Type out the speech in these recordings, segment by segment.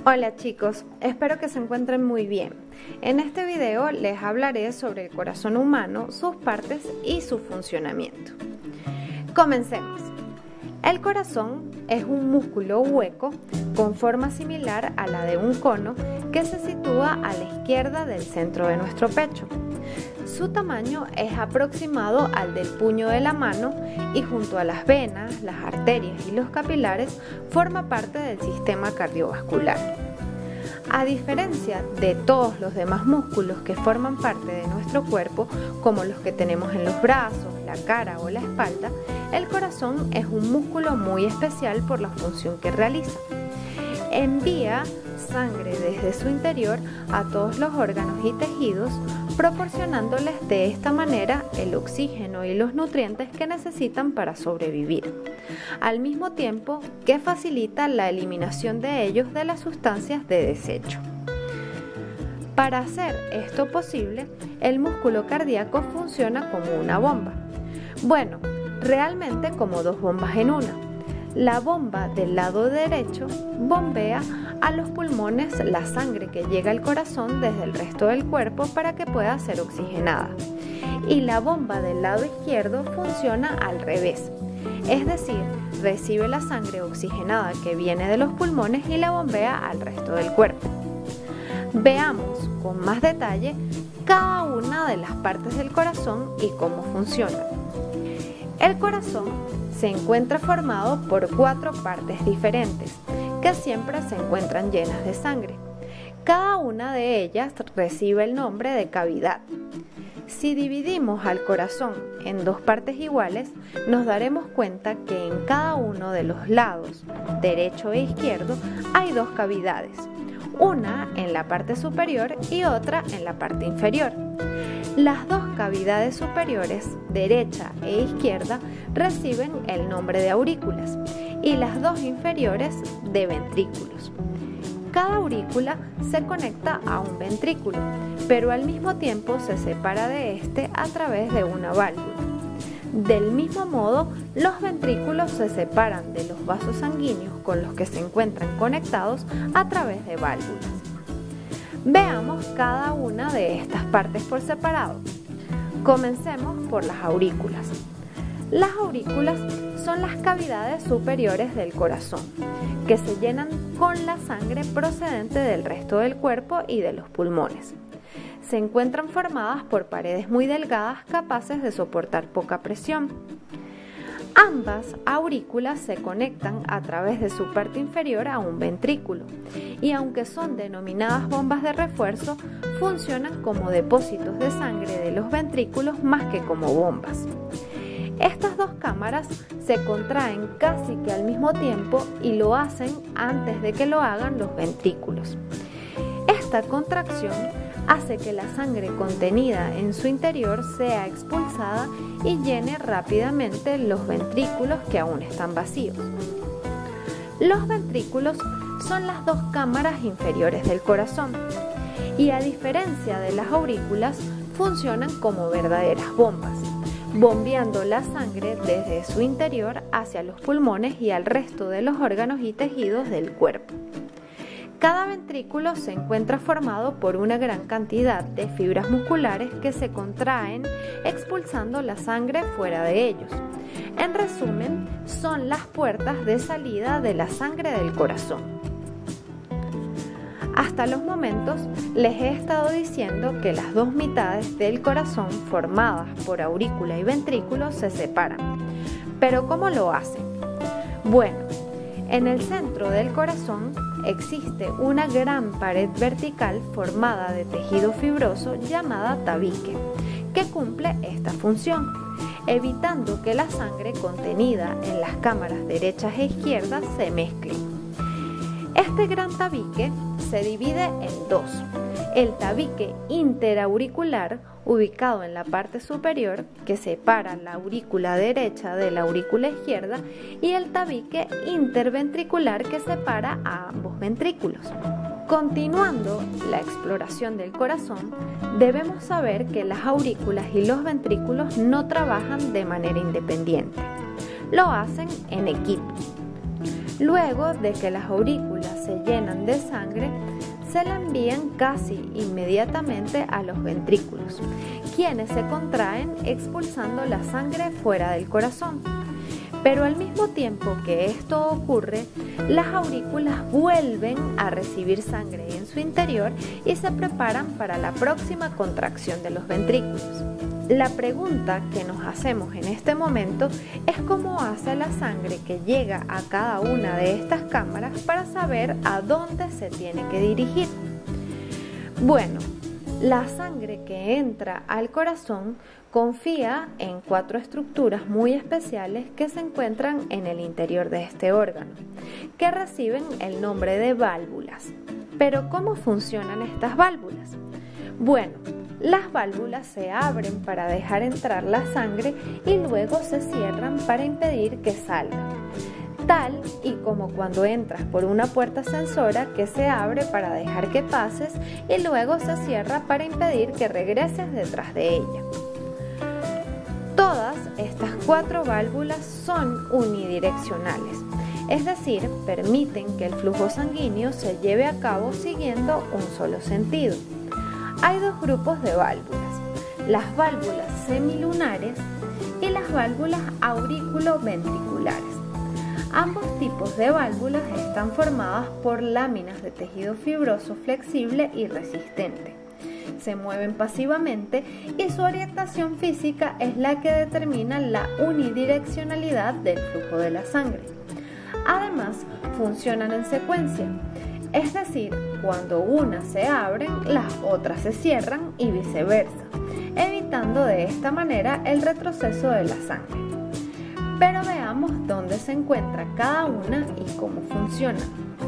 Hola chicos, espero que se encuentren muy bien. En este video les hablaré sobre el corazón humano, sus partes y su funcionamiento. Comencemos. El corazón es un músculo hueco con forma similar a la de un cono que se sitúa a la izquierda del centro de nuestro pecho. Su tamaño es aproximado al del puño de la mano y junto a las venas, las arterias y los capilares forma parte del sistema cardiovascular. A diferencia de todos los demás músculos que forman parte de nuestro cuerpo, como los que tenemos en los brazos, la cara o la espalda, el corazón es un músculo muy especial por la función que realiza. Envía sangre desde su interior a todos los órganos y tejidos, proporcionándoles de esta manera el oxígeno y los nutrientes que necesitan para sobrevivir, al mismo tiempo que facilita la eliminación de ellos de las sustancias de desecho. Para hacer esto posible, el músculo cardíaco funciona como una bomba. Bueno, realmente como dos bombas en una. La bomba del lado derecho bombea a los pulmones la sangre que llega al corazón desde el resto del cuerpo para que pueda ser oxigenada. Y la bomba del lado izquierdo funciona al revés, es decir, recibe la sangre oxigenada que viene de los pulmones y la bombea al resto del cuerpo. Veamos con más detalle cada una de las partes del corazón y cómo funciona. El corazón se encuentra formado por 4 partes diferentes, que siempre se encuentran llenas de sangre. Cada una de ellas recibe el nombre de cavidad. Si dividimos al corazón en 2 partes iguales, nos daremos cuenta que en cada uno de los lados, derecho e izquierdo, hay 2 cavidades, una en la parte superior y otra en la parte inferior. Las 2 cavidades superiores, derecha e izquierda, reciben el nombre de aurículas y las 2 inferiores de ventrículos. Cada aurícula se conecta a un ventrículo, pero al mismo tiempo se separa de este a través de una válvula. Del mismo modo, los ventrículos se separan de los vasos sanguíneos con los que se encuentran conectados a través de válvulas. Veamos cada una de estas partes por separado. Comencemos por las aurículas. Las aurículas son las cavidades superiores del corazón, que se llenan con la sangre procedente del resto del cuerpo y de los pulmones. Se encuentran formadas por paredes muy delgadas capaces de soportar poca presión. Ambas aurículas se conectan a través de su parte inferior a un ventrículo y aunque son denominadas bombas de refuerzo, funcionan como depósitos de sangre de los ventrículos más que como bombas. Estas 2 cámaras se contraen casi que al mismo tiempo y lo hacen antes de que lo hagan los ventrículos. Esta contracción hace que la sangre contenida en su interior sea expulsada y llene rápidamente los ventrículos que aún están vacíos. Los ventrículos son las 2 cámaras inferiores del corazón y a diferencia de las aurículas funcionan como verdaderas bombas, bombeando la sangre desde su interior hacia los pulmones y al resto de los órganos y tejidos del cuerpo. Cada ventrículo se encuentra formado por una gran cantidad de fibras musculares que se contraen expulsando la sangre fuera de ellos. En resumen, son las puertas de salida de la sangre del corazón. Hasta los momentos les he estado diciendo que las 2 mitades del corazón formadas por aurícula y ventrículo se separan. ¿Pero cómo lo hacen? Bueno, en el centro del corazón existe una gran pared vertical formada de tejido fibroso llamada tabique, que cumple esta función, evitando que la sangre contenida en las cámaras derechas e izquierdas se mezcle. Este gran tabique se divide en 2. El tabique interauricular, ubicado en la parte superior, que separa la aurícula derecha de la aurícula izquierda, y el tabique interventricular, que separa a ambos ventrículos. Continuando la exploración del corazón, debemos saber que las aurículas y los ventrículos no trabajan de manera independiente. Lo hacen en equipo. Luego de que las aurículas se llenan de sangre, se la envían casi inmediatamente a los ventrículos, quienes se contraen expulsando la sangre fuera del corazón. Pero al mismo tiempo que esto ocurre, las aurículas vuelven a recibir sangre en su interior y se preparan para la próxima contracción de los ventrículos. La pregunta que nos hacemos en este momento es cómo hace la sangre que llega a cada una de estas cámaras para saber a dónde se tiene que dirigir. Bueno, la sangre que entra al corazón confía en 4 estructuras muy especiales que se encuentran en el interior de este órgano, que reciben el nombre de válvulas. Pero ¿cómo funcionan estas válvulas? Bueno, las válvulas se abren para dejar entrar la sangre y luego se cierran para impedir que salga. Tal y como cuando entras por una puerta ascensora que se abre para dejar que pases y luego se cierra para impedir que regreses detrás de ella. Todas estas 4 válvulas son unidireccionales, es decir, permiten que el flujo sanguíneo se lleve a cabo siguiendo un solo sentido. Hay 2 grupos de válvulas, las válvulas semilunares y las válvulas aurículo-ventriculares. Ambos tipos de válvulas están formadas por láminas de tejido fibroso flexible y resistente. Se mueven pasivamente y su orientación física es la que determina la unidireccionalidad del flujo de la sangre. Además, funcionan en secuencia. Es decir, cuando unas se abren, las otras se cierran y viceversa, evitando de esta manera el retroceso de la sangre. Pero veamos dónde se encuentra cada una y cómo funciona.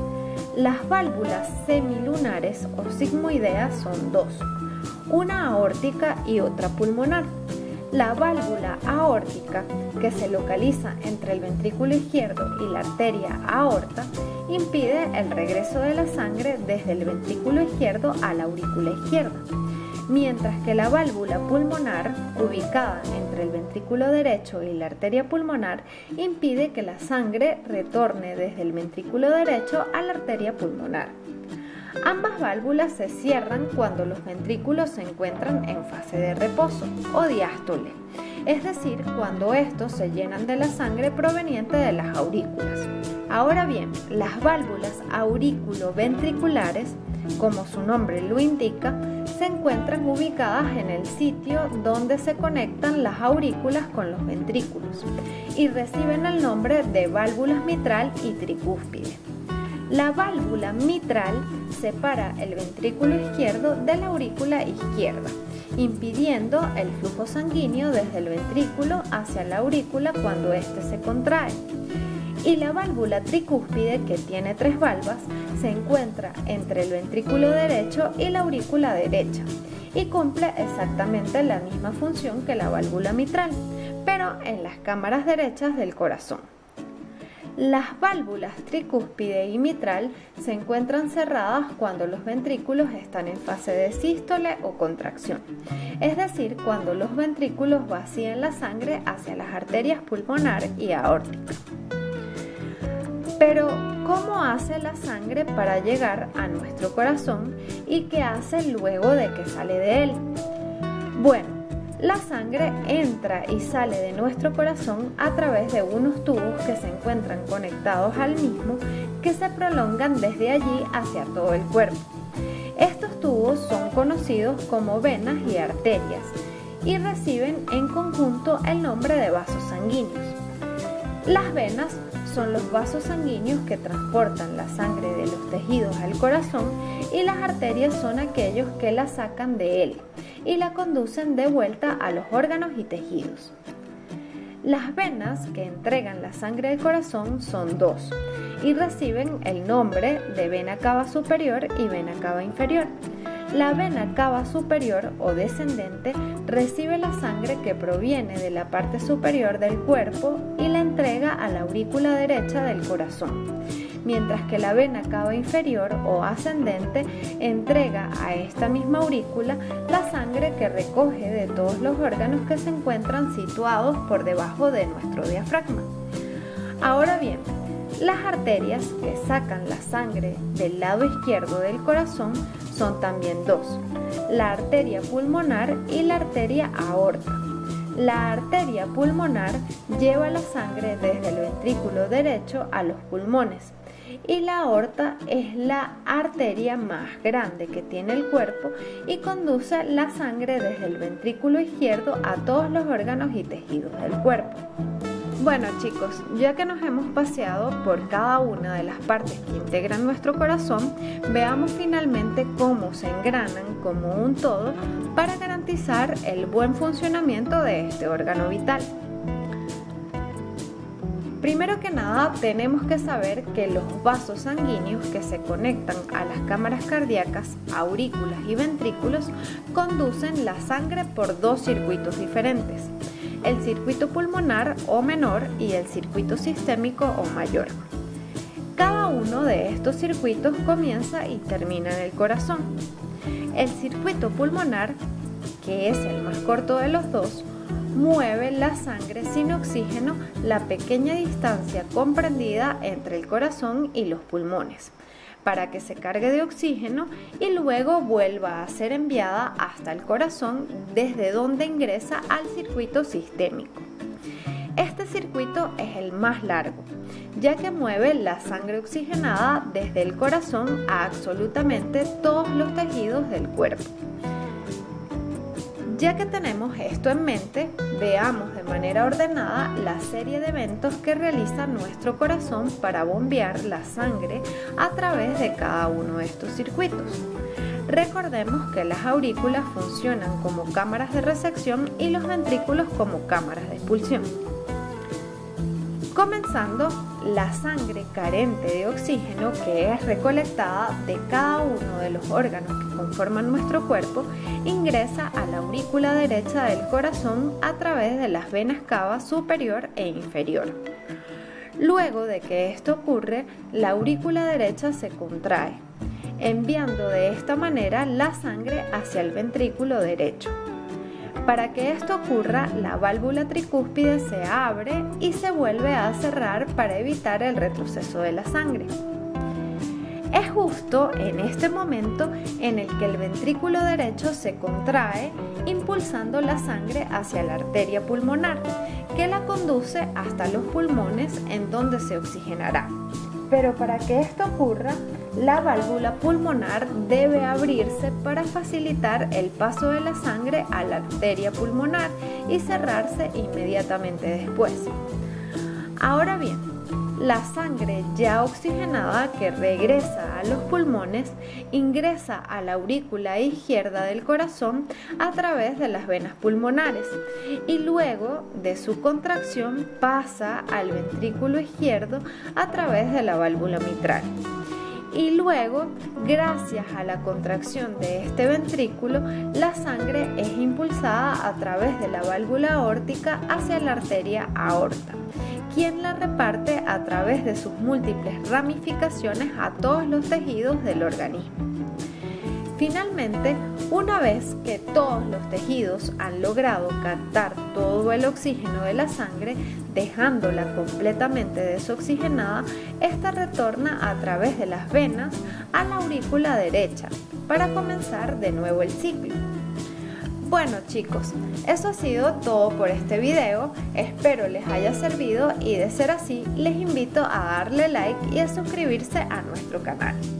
Las válvulas semilunares o sigmoideas son 2, una aórtica y otra pulmonar. La válvula aórtica, que se localiza entre el ventrículo izquierdo y la arteria aorta, impide el regreso de la sangre desde el ventrículo izquierdo a la aurícula izquierda, mientras que la válvula pulmonar, ubicada entre el ventrículo derecho y la arteria pulmonar, impide que la sangre retorne desde el ventrículo derecho a la arteria pulmonar. Ambas válvulas se cierran cuando los ventrículos se encuentran en fase de reposo o diástole, es decir, cuando estos se llenan de la sangre proveniente de las aurículas. Ahora bien, las válvulas aurículo-ventriculares, como su nombre lo indica, se encuentran ubicadas en el sitio donde se conectan las aurículas con los ventrículos y reciben el nombre de válvulas mitral y tricúspide. La válvula mitral separa el ventrículo izquierdo de la aurícula izquierda, impidiendo el flujo sanguíneo desde el ventrículo hacia la aurícula cuando éste se contrae. Y la válvula tricúspide, que tiene 3 valvas, se encuentra entre el ventrículo derecho y la aurícula derecha y cumple exactamente la misma función que la válvula mitral, pero en las cámaras derechas del corazón. Las válvulas tricúspide y mitral se encuentran cerradas cuando los ventrículos están en fase de sístole o contracción, es decir, cuando los ventrículos vacían la sangre hacia las arterias pulmonar y aórtica. Pero, ¿cómo hace la sangre para llegar a nuestro corazón y qué hace luego de que sale de él? Bueno, la sangre entra y sale de nuestro corazón a través de unos tubos que se encuentran conectados al mismo, que se prolongan desde allí hacia todo el cuerpo. Estos tubos son conocidos como venas y arterias y reciben en conjunto el nombre de vasos sanguíneos. Las venas son los vasos sanguíneos que transportan la sangre de los tejidos al corazón y las arterias son aquellos que la sacan de él y la conducen de vuelta a los órganos y tejidos. Las venas que entregan la sangre al corazón son 2 y reciben el nombre de vena cava superior y vena cava inferior. La vena cava superior o descendente recibe la sangre que proviene de la parte superior del cuerpo y la entrega a la aurícula derecha del corazón, mientras que la vena cava inferior o ascendente entrega a esta misma aurícula la sangre que recoge de todos los órganos que se encuentran situados por debajo de nuestro diafragma. Ahora bien, Las arterias que sacan la sangre del lado izquierdo del corazón son también dos, la arteria pulmonar y la arteria aorta. La arteria pulmonar lleva la sangre desde el ventrículo derecho a los pulmones y la aorta es la arteria más grande que tiene el cuerpo y conduce la sangre desde el ventrículo izquierdo a todos los órganos y tejidos del cuerpo. Bueno chicos, ya que nos hemos paseado por cada una de las partes que integran nuestro corazón, veamos finalmente cómo se engranan como un todo para garantizar el buen funcionamiento de este órgano vital. Primero que nada, tenemos que saber que los vasos sanguíneos que se conectan a las cámaras cardíacas, aurículas y ventrículos conducen la sangre por dos circuitos diferentes. El circuito pulmonar o menor y el circuito sistémico o mayor. Cada uno de estos circuitos comienza y termina en el corazón. El circuito pulmonar, que es el más corto de los dos, mueve la sangre sin oxígeno la pequeña distancia comprendida entre el corazón y los pulmones, para que se cargue de oxígeno y luego vuelva a ser enviada hasta el corazón, desde donde ingresa al circuito sistémico. Este circuito es el más largo, ya que mueve la sangre oxigenada desde el corazón a absolutamente todos los tejidos del cuerpo. Ya que tenemos esto en mente, veamos de manera ordenada la serie de eventos que realiza nuestro corazón para bombear la sangre a través de cada uno de estos circuitos. Recordemos que las aurículas funcionan como cámaras de resección y los ventrículos como cámaras de expulsión. Comenzando, la sangre carente de oxígeno que es recolectada de cada uno de los órganos que conforman nuestro cuerpo ingresa a la aurícula derecha del corazón a través de las venas cava superior e inferior. Luego de que esto ocurre, la aurícula derecha se contrae, enviando de esta manera la sangre hacia el ventrículo derecho. Para que esto ocurra, la válvula tricúspide se abre y se vuelve a cerrar para evitar el retroceso de la sangre. Es justo en este momento en el que el ventrículo derecho se contrae, impulsando la sangre hacia la arteria pulmonar, que la conduce hasta los pulmones, en donde se oxigenará. Pero para que esto ocurra, la válvula pulmonar debe abrirse para facilitar el paso de la sangre a la arteria pulmonar y cerrarse inmediatamente después. Ahora bien, la sangre ya oxigenada que regresa a los pulmones ingresa a la aurícula izquierda del corazón a través de las venas pulmonares y luego de su contracción pasa al ventrículo izquierdo a través de la válvula mitral. Y luego, gracias a la contracción de este ventrículo, la sangre es impulsada a través de la válvula aórtica hacia la arteria aorta, quien la reparte a través de sus múltiples ramificaciones a todos los tejidos del organismo. Finalmente, una vez que todos los tejidos han logrado captar todo el oxígeno de la sangre, dejándola completamente desoxigenada, esta retorna a través de las venas a la aurícula derecha para comenzar de nuevo el ciclo. Bueno chicos, eso ha sido todo por este video, espero les haya servido y de ser así les invito a darle like y a suscribirse a nuestro canal.